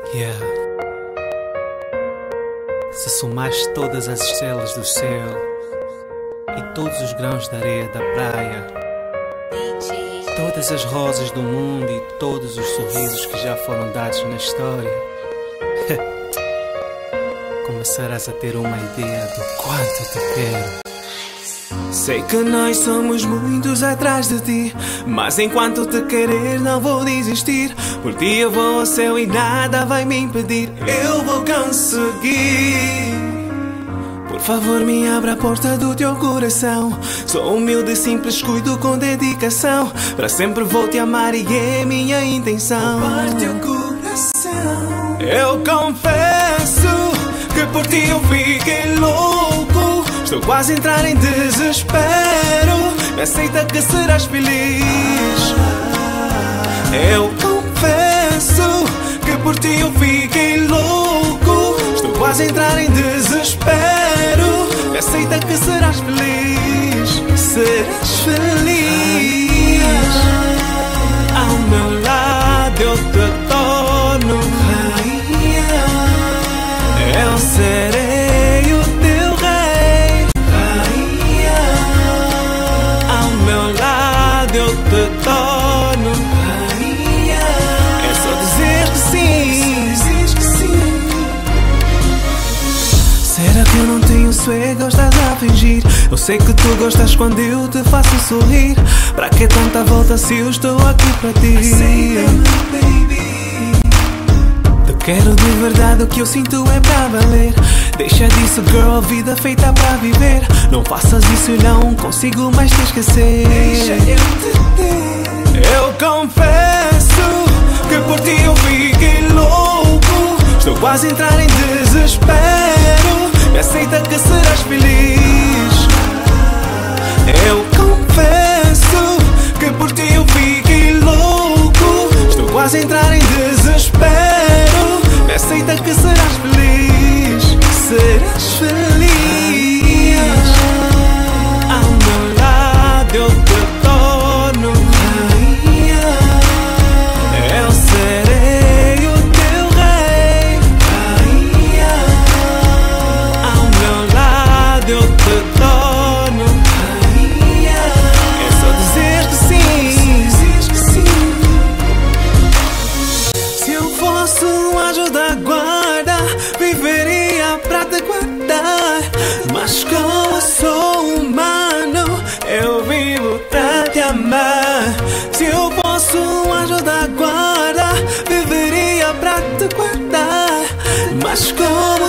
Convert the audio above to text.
Yeah. Se somares todas as estrelas do céu e todos os grãos de areia da praia, todas as rosas do mundo e todos os sorrisos que já foram dados na história, começarás a ter uma ideia do quanto te quero. Sei que nós somos muitos atrás de ti, mas enquanto te querer não vou desistir. Por ti eu vou ao céu e nada vai me impedir. Eu vou conseguir. Por favor me abra a porta do teu coração. Sou humilde e simples, cuido com dedicação. Para sempre vou te amar e é minha intenção. Roubar teu coração. Eu confesso que por ti eu fiquei louco. Estou quase a entrar em desespero. Me aceita que serás feliz. Eu confesso que por ti eu fiquei louco. Estou quase a entrar em desespero. Me aceita que serás feliz. Serás feliz. Ao meu lado eu te torno rainha. Eu serei o teu rei. Rainha. Ao meu lado eu te torno rainha. É só dizer que sim. Dizes que sim. Será que eu não tenho sossego ou estás a fingir? Eu sei que tu gostas quando eu te faço sorrir. Pra que tanta volta se eu estou aqui para ti? Aceita-me, baby. Quero de verdade, o que eu sinto é pra valer. Deixa disso, girl, vida feita pra viver. Não faças isso, eu não consigo mais te esquecer. Deixa eu te ter. Eu confesso que por ti eu fiquei louco. Estou quase a entrar em desespero. Me aceita que serás feliz. Eu confesso que por ti eu fiquei louco. Estou quase a entrar em desespero. Me aceita que serás feliz. Serás feliz. Ao meu lado eu te torno rainha. Eu serei o teu rei. Rainha. Ao meu lado eu te torno rainha. É só dizer que sim. Dizes que sim. Se eu fosse um anjo da guarda, viveria pra te guardar. Mas como sou humano, eu vivo pra te amar. Se eu fosse um anjo da guarda, viveria pra te guardar. Mas como